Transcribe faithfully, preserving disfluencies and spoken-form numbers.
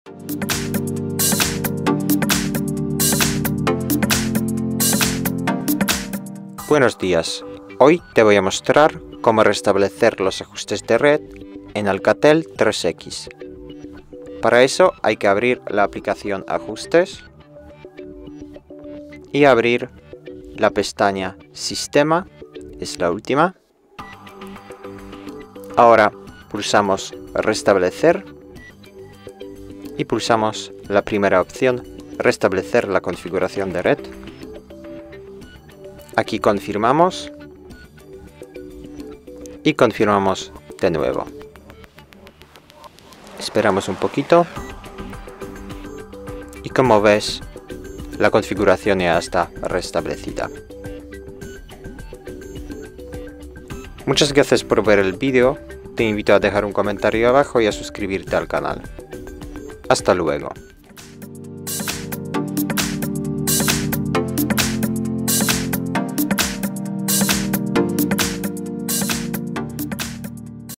Buenos días, hoy te voy a mostrar cómo restablecer los ajustes de red en Alcatel tres equis. Para eso hay que abrir la aplicación Ajustes y abrir la pestaña Sistema, es la última. Ahora pulsamos Restablecer y pulsamos la primera opción, Restablecer la configuración de red. Aquí confirmamos y confirmamos de nuevo. Esperamos un poquito y como ves, la configuración ya está restablecida. Muchas gracias por ver el vídeo, te invito a dejar un comentario abajo y a suscribirte al canal. Hasta luego.